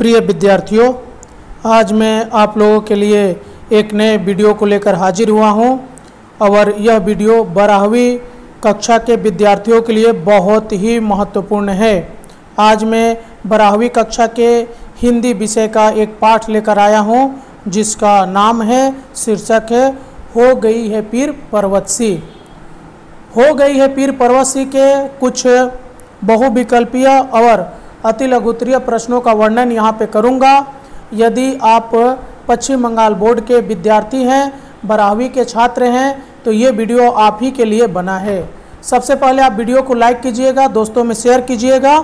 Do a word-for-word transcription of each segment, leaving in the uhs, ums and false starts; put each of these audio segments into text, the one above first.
प्रिय विद्यार्थियों, आज मैं आप लोगों के लिए एक नए वीडियो को लेकर हाजिर हुआ हूं और यह वीडियो बारहवीं कक्षा के विद्यार्थियों के लिए बहुत ही महत्वपूर्ण है। आज मैं बारहवीं कक्षा के हिंदी विषय का एक पाठ लेकर आया हूं जिसका नाम है, शीर्षक है हो गई है पीर पर्वतसी। हो गई है पीर पर्वतसी के कुछ बहुविकल्पीय और अति लघुत्तरीय प्रश्नों का वर्णन यहाँ पे करूँगा। यदि आप पश्चिम बंगाल बोर्ड के विद्यार्थी हैं, बारहवीं के छात्र हैं, तो ये वीडियो आप ही के लिए बना है। सबसे पहले आप वीडियो को लाइक कीजिएगा, दोस्तों में शेयर कीजिएगा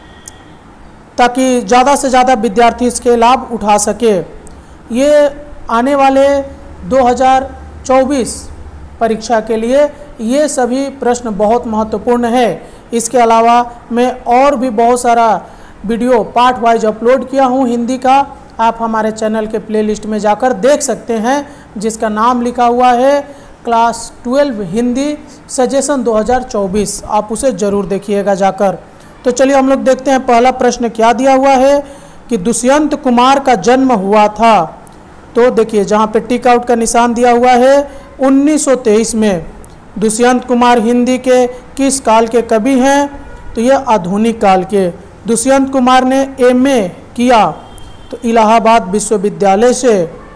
ताकि ज़्यादा से ज़्यादा विद्यार्थी इसके लाभ उठा सके। ये आने वाले दो हज़ार चौबीस परीक्षा के लिए ये सभी प्रश्न बहुत महत्वपूर्ण है। इसके अलावा मैं और भी बहुत सारा वीडियो पार्ट वाइज अपलोड किया हूँ हिंदी का, आप हमारे चैनल के प्लेलिस्ट में जाकर देख सकते हैं, जिसका नाम लिखा हुआ है क्लास ट्वेल्व हिंदी सजेशन दो हज़ार चौबीस। आप उसे ज़रूर देखिएगा जाकर। तो चलिए हम लोग देखते हैं पहला प्रश्न क्या दिया हुआ है कि दुष्यंत कुमार का जन्म हुआ था। तो देखिए जहाँ पे टिक आउट का निशान दिया हुआ है उन्नीस सौ तेईस में। दुष्यंत कुमार हिंदी के किस काल के कवि हैं? तो यह आधुनिक काल के। दुष्यंत कुमार ने एम ए किया तो इलाहाबाद विश्वविद्यालय से।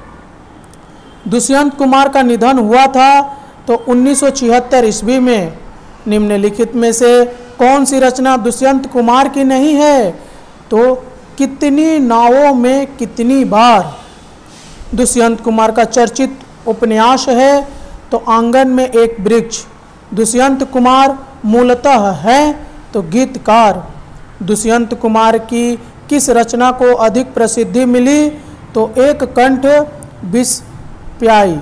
दुष्यंत कुमार का निधन हुआ था तो उन्नीस सौ छिहत्तर ईस्वी में। निम्नलिखित में से कौन सी रचना दुष्यंत कुमार की नहीं है? तो कितनी नावों में कितनी बार। दुष्यंत कुमार का चर्चित उपन्यास है तो आंगन में एक वृक्ष। दुष्यंत कुमार मूलतः है तो गीतकार। दुष्यंत कुमार की किस रचना को अधिक प्रसिद्धि मिली? तो एक कंठ विष प्याई।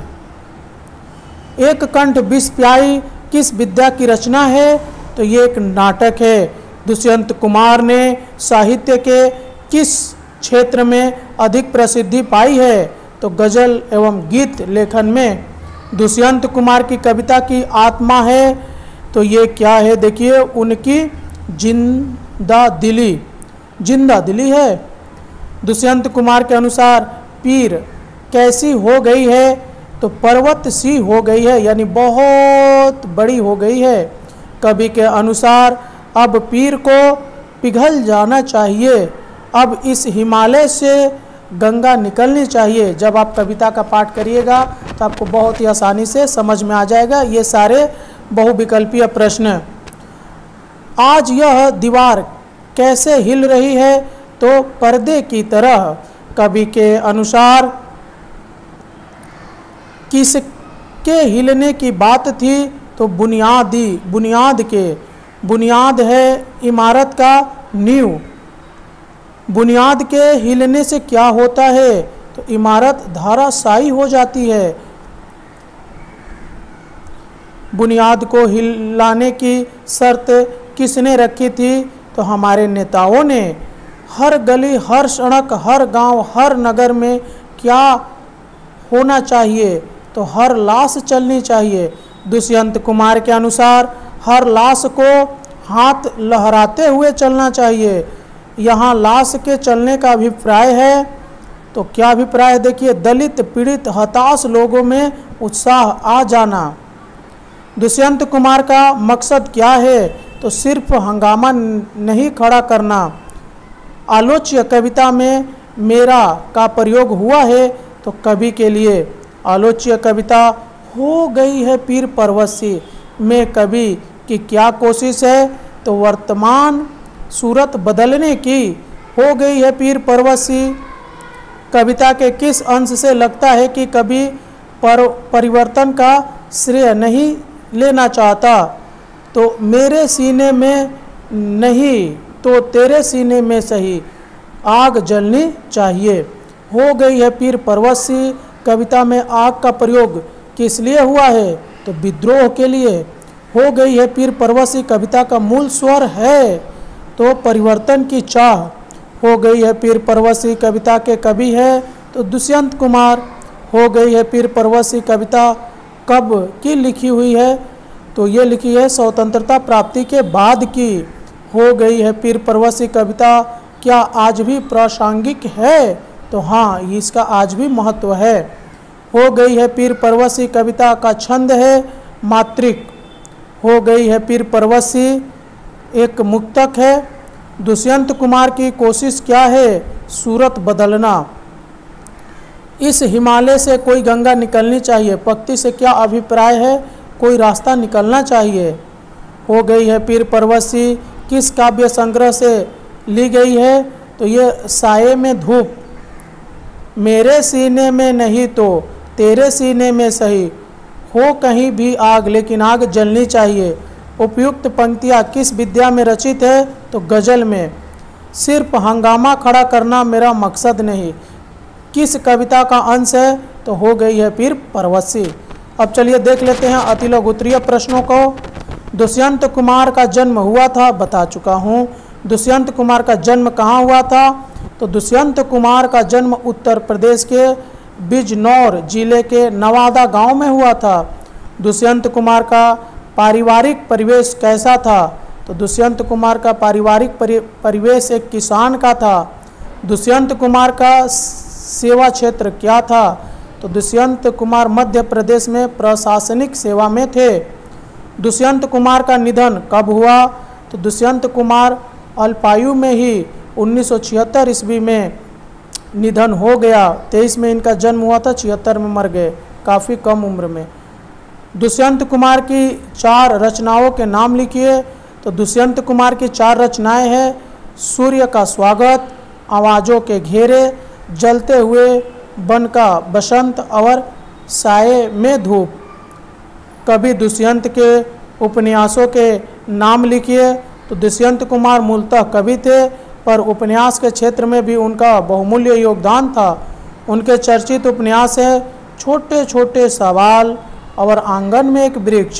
एक कंठ विष प्याई किस विद्या की रचना है? तो ये एक नाटक है। दुष्यंत कुमार ने साहित्य के किस क्षेत्र में अधिक प्रसिद्धि पाई है? तो गज़ल एवं गीत लेखन में। दुष्यंत कुमार की कविता की आत्मा है तो ये क्या है? देखिए उनकी जिंदा दिली। जिंदा दिली है। दुष्यंत कुमार के अनुसार पीर कैसी हो गई है? तो पर्वत सी हो गई है, यानी बहुत बड़ी हो गई है। कवि के अनुसार अब पीर को पिघल जाना चाहिए, अब इस हिमालय से गंगा निकलनी चाहिए। जब आप कविता का पाठ करिएगा तो आपको बहुत ही आसानी से समझ में आ जाएगा ये सारे बहुविकल्पीय प्रश्न। आज यह दीवार कैसे हिल रही है? तो पर्दे की तरह। कवि के अनुसार किसके हिलने की बात थी? तो बुनियादी बुनियाद के। बुनियाद है इमारत का नींव। बुनियाद के हिलने से क्या होता है? तो इमारत धराशायी हो जाती है। बुनियाद को हिलाने की शर्त किसने रखी थी? तो हमारे नेताओं ने। हर गली, हर सड़क, हर गांव, हर नगर में क्या होना चाहिए? तो हर लाश चलनी चाहिए। दुष्यंत कुमार के अनुसार हर लाश को हाथ लहराते हुए चलना चाहिए। यहाँ लाश के चलने का अभिप्राय है तो क्या अभिप्राय है? देखिए दलित, पीड़ित, हताश लोगों में उत्साह आ जाना। दुष्यंत कुमार का मकसद क्या है? तो सिर्फ हंगामा नहीं खड़ा करना। आलोच्य कविता में मेरा का प्रयोग हुआ है तो कवि के लिए। आलोच्य कविता हो गई है पीर पर्वतसी में कवि की क्या कोशिश है? तो वर्तमान सूरत बदलने की। हो गई है पीर पर्वतसी कविता के किस अंश से लगता है कि कवि पर परिवर्तन का श्रेय नहीं लेना चाहता? तो मेरे सीने में नहीं तो तेरे सीने में सही आग जलनी चाहिए। हो गई है पीर पर्वतसी कविता में आग का प्रयोग किस लिए हुआ है? तो विद्रोह के लिए। हो गई है पीर पर्वतसी कविता का मूल स्वर है तो परिवर्तन की चाह। हो गई है पीर पर्वतसी कविता के कवि है तो दुष्यंत कुमार। हो गई है पीर पर्वतसी कविता कब की लिखी हुई है? तो ये लिखी है स्वतंत्रता प्राप्ति के बाद की। हो गई है पीर पर्वतसी कविता क्या आज भी प्रासंगिक है? तो हाँ, इसका आज भी महत्व है। हो गई है पीर परवसी कविता का छंद है मात्रिक। हो गई है पीर परवसी एक मुक्तक है। दुष्यंत कुमार की कोशिश क्या है? सूरत बदलना। इस हिमालय से कोई गंगा निकलनी चाहिए। पंक्ति से क्या अभिप्राय है? कोई रास्ता निकलना चाहिए। हो गई है पीर परवसी किस काव्य संग्रह से ली गई है? तो ये साये में धूप। मेरे सीने में नहीं तो तेरे सीने में सही, हो कहीं भी आग लेकिन आग जलनी चाहिए। उपयुक्त पंक्तियाँ किस विद्या में रचित है? तो गज़ल में। सिर्फ हंगामा खड़ा करना मेरा मकसद नहीं, किस कविता का अंश है? तो हो गई है पीर परवसी। अब चलिए देख लेते हैं अति लघु उत्तरीय प्रश्नों को। दुष्यंत कुमार का जन्म हुआ था, बता चुका हूँ। दुष्यंत कुमार का जन्म कहाँ हुआ था? तो दुष्यंत कुमार का जन्म उत्तर प्रदेश के बिजनौर जिले के नवादा गांव में हुआ था। दुष्यंत कुमार का पारिवारिक परिवेश कैसा था? तो दुष्यंत कुमार का पारिवारिक परिवेश एक किसान का था। दुष्यंत कुमार का सेवा क्षेत्र क्या था? तो दुष्यंत कुमार मध्य प्रदेश में प्रशासनिक सेवा में थे। दुष्यंत कुमार का निधन कब हुआ? तो दुष्यंत कुमार अल्पायु में ही उन्नीस सौ छिहत्तर ईस्वी में निधन हो गया। तेईस में इनका जन्म हुआ था, छिहत्तर में मर गए, काफ़ी कम उम्र में। दुष्यंत कुमार की चार रचनाओं के नाम लिखिए। तो दुष्यंत कुमार की चार रचनाएं हैं सूर्य का स्वागत, आवाज़ों के घेरे, जलते हुए बन का बसंत और साये में धूप। कवि दुष्यंत के उपन्यासों के नाम लिखिए। तो दुष्यंत कुमार मूलतः कवि थे, पर उपन्यास के क्षेत्र में भी उनका बहुमूल्य योगदान था। उनके चर्चित उपन्यास है छोटे छोटे सवाल और आंगन में एक वृक्ष।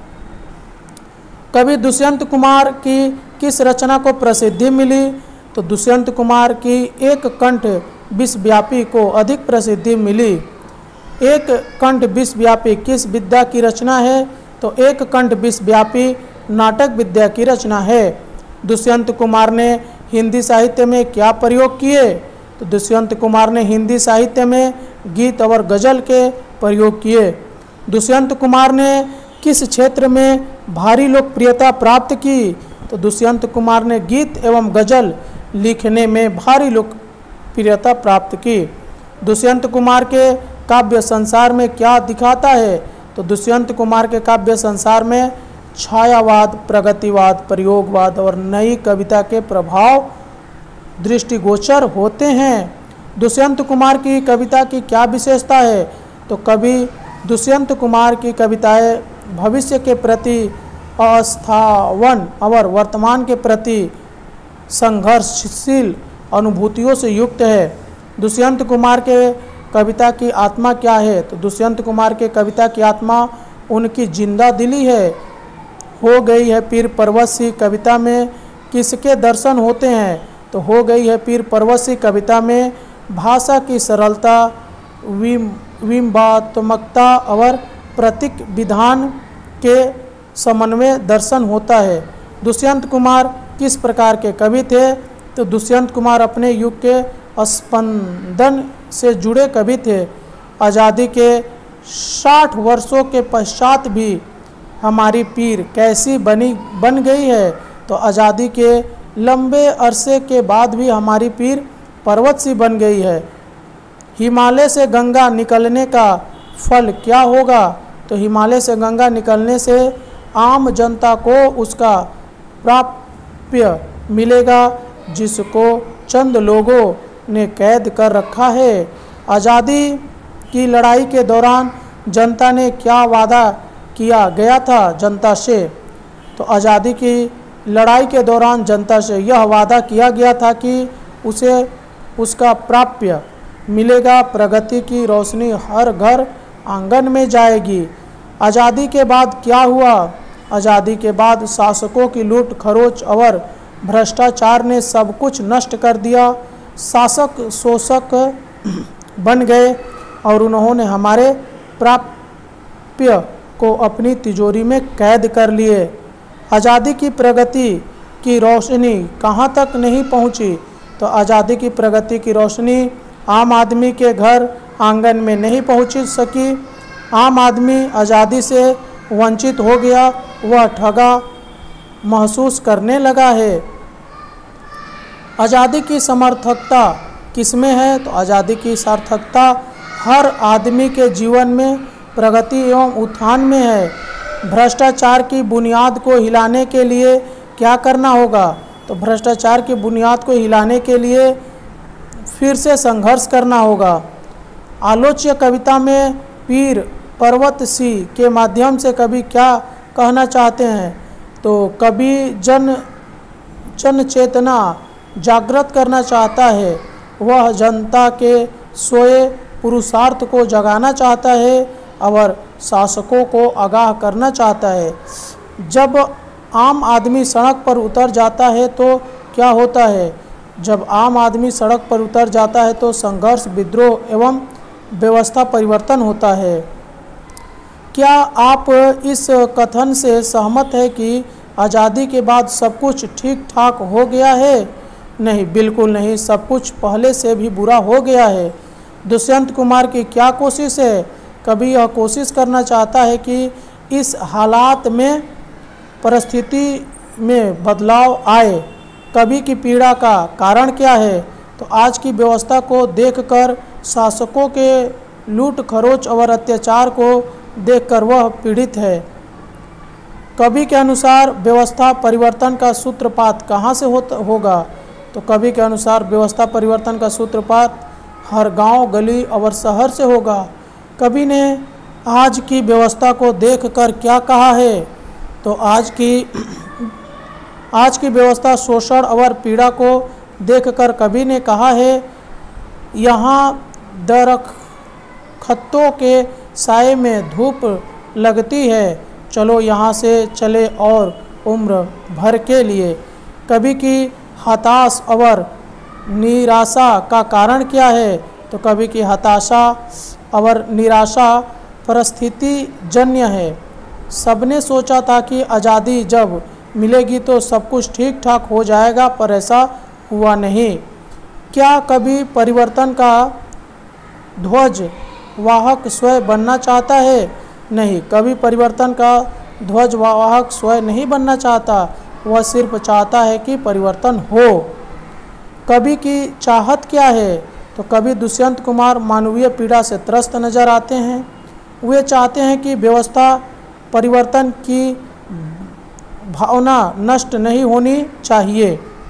कवि दुष्यंत कुमार की किस रचना को प्रसिद्धि मिली? तो दुष्यंत कुमार की एक कंठ विश्वव्यापी को अधिक प्रसिद्धि मिली। एक कंठ विश्वव्यापी किस विद्या की रचना है? तो एक कंठ विश्वव्यापी नाटक विद्या की रचना है। दुष्यंत कुमार ने हिंदी साहित्य में क्या प्रयोग किए? तो दुष्यंत कुमार ने हिंदी साहित्य में गीत और गज़ल के प्रयोग किए। दुष्यंत कुमार ने किस क्षेत्र में भारी लोकप्रियता प्राप्त की? तो दुष्यंत कुमार ने गीत एवं गज़ल लिखने में भारी लोकप्रियता प्राप्त की। दुष्यंत कुमार के काव्य संसार में क्या दिखाता है? तो दुष्यंत कुमार के काव्य संसार में छायावाद, प्रगतिवाद, प्रयोगवाद और नई कविता के प्रभाव दृष्टिगोचर होते हैं। दुष्यंत कुमार की कविता की क्या विशेषता है? तो कवि दुष्यंत कुमार की कविताएं भविष्य के प्रति अस्थावन और वर्तमान के प्रति संघर्षशील अनुभूतियों से युक्त है। दुष्यंत कुमार के कविता की आत्मा क्या है? तो दुष्यंत कुमार के कविता की आत्मा उनकी जिंदा दिली है। हो गई है पीर परवसी कविता में किसके दर्शन होते हैं? तो हो गई है पीर परवसी कविता में भाषा की सरलता, विम्बात्मकता और प्रतीक विधान के समन्वय दर्शन होता है। दुष्यंत कुमार किस प्रकार के कवि थे? तो दुष्यंत कुमार अपने युग के स्पंदन से जुड़े कवि थे। आज़ादी के साठ वर्षों के पश्चात भी हमारी पीर कैसी बनी बन गई है? तो आज़ादी के लंबे अरसे के बाद भी हमारी पीर पर्वत सी बन गई है। हिमालय से गंगा निकलने का फल क्या होगा? तो हिमालय से गंगा निकलने से आम जनता को उसका प्राप्य मिलेगा, जिसको चंद लोगों ने कैद कर रखा है। आज़ादी की लड़ाई के दौरान जनता ने क्या वादा किया गया था जनता से? तो आज़ादी की लड़ाई के दौरान जनता से यह वादा किया गया था कि उसे उसका प्राप्य मिलेगा, प्रगति की रोशनी हर घर आंगन में जाएगी। आज़ादी के बाद क्या हुआ? आज़ादी के बाद शासकों की लूट खरोच और भ्रष्टाचार ने सब कुछ नष्ट कर दिया। शासक शोषक बन गए और उन्होंने हमारे प्राप्य को अपनी तिजोरी में कैद कर लिए। आज़ादी की प्रगति की रोशनी कहाँ तक नहीं पहुँची? तो तो आज़ादी की प्रगति की रोशनी आम आदमी के घर आंगन में नहीं पहुंच सकी। आम आदमी आज़ादी से वंचित हो गया, वह ठगा महसूस करने लगा है। आज़ादी की सार्थकता किसमें है? तो आज़ादी की सार्थकता हर आदमी के जीवन में प्रगति एवं उत्थान में है। भ्रष्टाचार की बुनियाद को हिलाने के लिए क्या करना होगा? तो भ्रष्टाचार की बुनियाद को हिलाने के लिए फिर से संघर्ष करना होगा। आलोच्य कविता में पीर पर्वत सिंह के माध्यम से कवि क्या कहना चाहते हैं? तो कवि जन जन चेतना जागृत करना चाहता है। वह जनता के सोए पुरुषार्थ को जगाना चाहता है और शासकों को आगाह करना चाहता है। जब आम आदमी सड़क पर उतर जाता है तो क्या होता है? जब आम आदमी सड़क पर उतर जाता है तो संघर्ष, विद्रोह एवं व्यवस्था परिवर्तन होता है। क्या आप इस कथन से सहमत है कि आज़ादी के बाद सब कुछ ठीक ठाक हो गया है? नहीं, बिल्कुल नहीं, सब कुछ पहले से भी बुरा हो गया है। दुष्यंत कुमार की क्या कोशिश है? कभी यह कोशिश करना चाहता है कि इस हालात में परिस्थिति में बदलाव आए। कवि की पीड़ा का कारण क्या है? तो आज की व्यवस्था को देखकर, शासकों के लूट खरोच और अत्याचार को देखकर वह पीड़ित है। कवि के अनुसार व्यवस्था परिवर्तन का सूत्रपात कहाँ से होता होगा? तो कवि के अनुसार व्यवस्था परिवर्तन का सूत्रपात हर गांव, गली और शहर से होगा। कवि ने आज की व्यवस्था को देखकर क्या कहा है? तो आज की आज की व्यवस्था, शोषण और पीड़ा को देखकर कवि ने कहा है, यहाँ दरख्तों के साए में धूप लगती है, चलो यहाँ से चले और उम्र भर के लिए। कवि की हताश और निराशा का कारण क्या है? तो कवि की हताशा और निराशा परिस्थिति जन्य है। सबने सोचा था कि आज़ादी जब मिलेगी तो सब कुछ ठीक ठाक हो जाएगा, पर ऐसा हुआ नहीं। क्या कभी परिवर्तन का ध्वज वाहक स्वयं बनना चाहता है? नहीं, कभी परिवर्तन का ध्वज वाहक स्वयं नहीं बनना चाहता, वह सिर्फ चाहता है कि परिवर्तन हो। कवि की चाहत क्या है? तो कवि दुष्यंत कुमार मानवीय पीड़ा से त्रस्त नजर आते हैं। वे चाहते हैं कि व्यवस्था परिवर्तन की भावना नष्ट नहीं होनी चाहिए।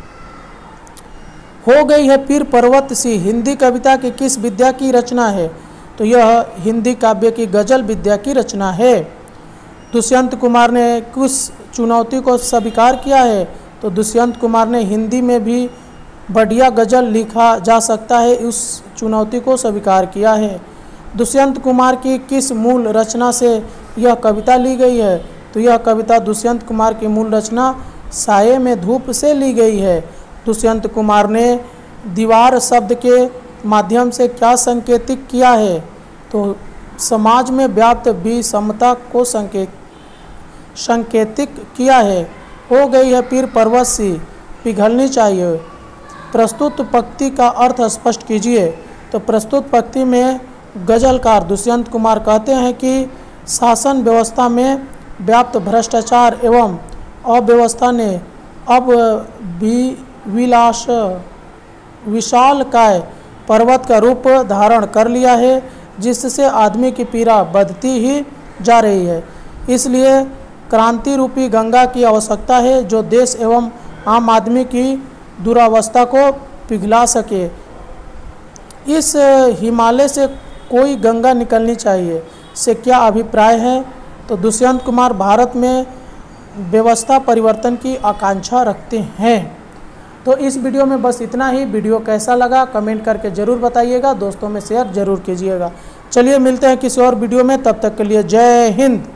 हो गई है पीर पर्वत सी हिंदी कविता की किस विद्या की रचना है? तो यह हिंदी काव्य की गजल विद्या की रचना है। दुष्यंत कुमार ने किस चुनौती को स्वीकार किया है? तो दुष्यंत कुमार ने हिंदी में भी बढ़िया गजल लिखा जा सकता है, उस चुनौती को स्वीकार किया है। दुष्यंत कुमार की किस मूल रचना से यह कविता ली गई है? तो यह कविता दुष्यंत कुमार की मूल रचना साये में धूप से ली गई है। दुष्यंत कुमार ने दीवार शब्द के माध्यम से क्या संकेतिक किया है? तो समाज में व्याप्त विषमता को संकेत संकेतिक किया है। हो गई है पीर पर्वत सी पिघलनी चाहिए। प्रस्तुत पंक्ति का अर्थ स्पष्ट कीजिए। तो प्रस्तुत पंक्ति में गजलकार दुष्यंत कुमार कहते हैं कि शासन व्यवस्था में व्याप्त भ्रष्टाचार एवं अव्यवस्था ने अब भी विलास विशालकाय पर्वत का रूप धारण कर लिया है, जिससे आदमी की पीड़ा बढ़ती ही जा रही है। इसलिए क्रांति रूपी गंगा की आवश्यकता है, जो देश एवं आम आदमी की दुरावस्था को पिघला सके। इस हिमालय से कोई गंगा निकलनी चाहिए से क्या अभिप्राय है? तो दुष्यंत कुमार भारत में व्यवस्था परिवर्तन की आकांक्षा रखते हैं। तो इस वीडियो में बस इतना ही। वीडियो कैसा लगा कमेंट करके ज़रूर बताइएगा, दोस्तों में शेयर ज़रूर कीजिएगा। चलिए मिलते हैं किसी और वीडियो में, तब तक के लिए जय हिंद।